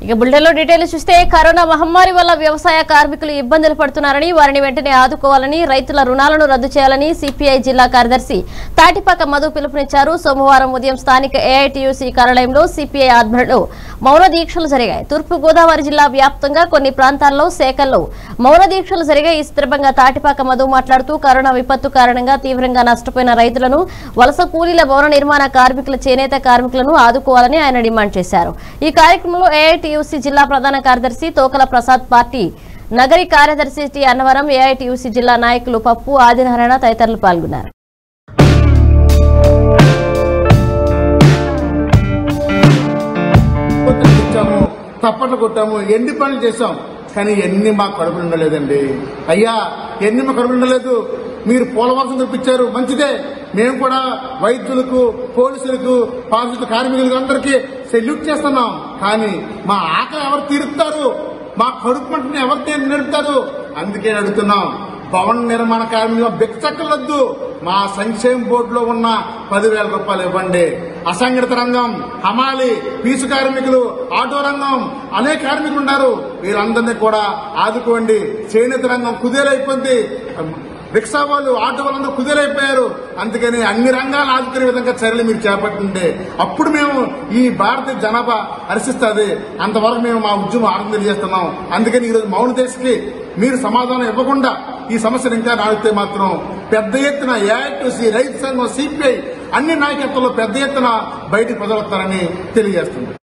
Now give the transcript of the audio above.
ఇక బులెటిన్లో డీటెయిల్స్ చూస్తే కరోనా మహమ్మారి వల్ల వ్యవసాయ కార్మికులు ఇబ్బందులు పడుతున్నారని వారిని వెంటనే ఆదుకోవాలని రైతుల రుణాలను రద్దు చేయాలని సిపిఐ జిల్లా కార్యదర్శి తాటిపాక మధు పిలుపునిచ్చారు. సోమవారం ఉదయం స్థానిక ఏఐటియుసి కార్యాలయంలో సిపిఐ ఆధ్వర్యంలో మౌన దీక్షలు జరిగాయి. తూర్పు గోదావరి జిల్లా వ్యాప్తంగా కొన్ని ప్రాంతాల్లో శాఖల్లో మౌన దీక్షలు జరిగాయి. ఈ సందర్భంగా తాటిపాక మధు మాట్లాడుతూ కరోనా విపత్తు కారణంగా తీవ్రంగా నష్టపోయిన రైతులను, వలస కూలీల భవన నిర్మాణ కార్మికుల, చేనేత కార్మికులను ఆదుకోవాలని ఆయన డిమాండ్ చేశారు. ఈ కార్యక్రమంలో ఏఐటియుసి జిల్లా ప్రధాన కార్యదర్శి తోకల ప్రసాద్, పార్టీ నగరి కార్యదర్శి టి అన్నవరం, ఏఐటియుసి జిల్లా నాయకులు పప్పు, ఆదినారాయణ తదితరులు పాల్గొన్నారు. తప్పట్లు కొట్టాము, ఎన్ని పనులు చేశాం, కానీ ఎన్ని మా కడుపులు ఉండలేదండి. అయ్యా, ఎన్ని మా కడుపులు ఉండలేదు. మీరు పోలవలసం తెప్పించారు, మంచిదే. మేము కూడా వైద్యులకు, పోలీసులకు, పారిశుద్ధ కార్మికులకు అందరికీ సెల్యూట్ చేస్తున్నాం. కానీ మా ఆకలి ఎవరు తీరుస్తారు? మా కడుపు మంటని ఎవరు నడుపుతారు? అందుకే అడుగుతున్నాం, భవన నిర్మాణ కార్మికులు బిచ్చక్కలొద్దు, మా సంక్షేమ బోర్డులో ఉన్న 10,000 రూపాయలు ఇవ్వండి. అసంఘటిత రంగం, హమాలి, పీసు కార్మికులు, ఆటో రంగం, అనేక కార్మికులు ఉన్నారు. వీళ్ళందరినీ కూడా ఆదుకోండి. చేనేత రంగం కుదేలైపోయింది. రిక్షా వాళ్ళు, ఆటో వాళ్ళందరూ కుదేలైపోయారు. అందుకని అన్ని రంగాలు ఆదుకునే విధంగా చర్యలు మీరు చేపట్టుంటే అప్పుడు మేము ఈ భారతీయ జనాభా హర్షిస్తుంది. అంతవరకు మేము మా ఉద్యమం ఆనందం చేస్తున్నాం. అందుకని ఈరోజు మౌన దీక్షకి మీరు సమాధానం ఇవ్వకుండా ఈ సమస్యను ఇంకా నాడితే మాత్రం పెద్ద ఎత్తున ఏఐటియుసి, రైతు సంఘం, సిపిఐ అన్ని నాయకత్వంలో పెద్ద ఎత్తున బయటికి ప్రజలొస్తారని తెలియజేస్తుంది.